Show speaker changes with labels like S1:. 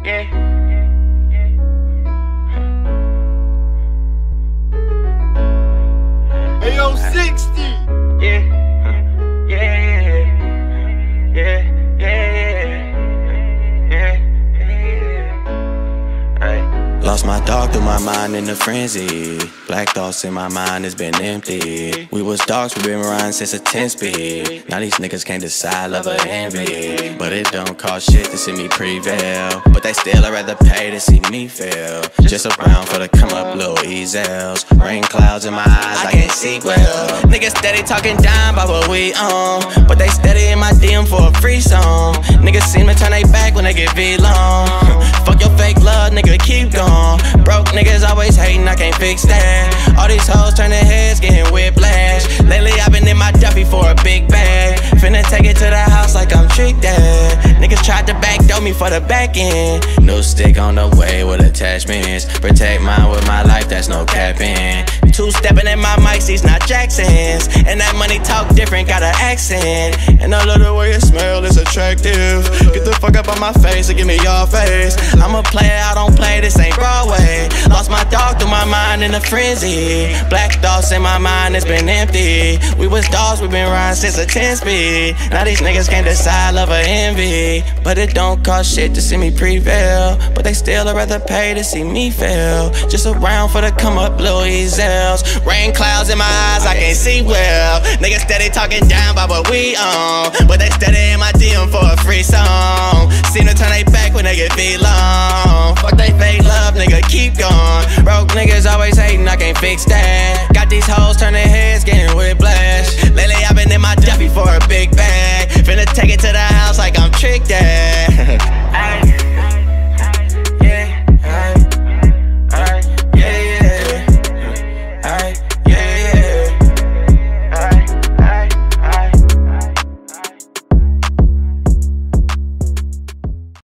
S1: Yeah.
S2: Ayo, 60.
S1: Yeah. Yeah. Yeah. Yeah. Hey.
S3: Lost my dog through my mind in a frenzy. Black thoughts in my mind has been empty. We was dogs, we been riding since a 10 speed. Now these niggas can't decide love or envy. But it don't cost shit to see me prevail. But they still I'd rather pay to see me fail. Just around for the come up little easels. Rain clouds in my eyes, I can't see well. Niggas steady talking down about what we own, but they steady in my DM for a free song. Niggas seem to turn they back when they get V-long. Fuck your fake love, nigga, keep going. Broke niggas always hating, I can't fix that. All these hoes turn their heads, getting whiplash. Lately I've been in my Duffy for a big bag. Finna take it to the house like I'm Trick Dad. Niggas tried to backdoor me for the back end. New stick on the way with attachments. Protect mine with my life, that's no capping. Two-stepping in my mics, these not Jacksons. And that money talk different, got an accent. And I love the way it smell, it's attractive. Get the fuck up on my face and give me your face. I'm a player, I don't play, this ain't Broadway. Lost my dog through my mind in a frenzy. Black thoughts in my mind, it's been empty. We was dogs, we been riding since a 10 speed. Now these niggas can't decide love or envy. But it don't cost shit to see me prevail. But they still I'd rather pay to see me fail. Just around for the come up little easels. Rain clouds in my eyes, I can't see well. Niggas steady talking down about what we own, but they steady in my DM for a free song. Seem to turn they back when they get V-long. Fuck they fake love, nigga, keep going. Broke niggas always hating, I can't fix that. Got these hoes turn their heads, getting whiplash. Lately I've been in my Duffy for a big bag. Finna take it to the house like I'm Trick Dad.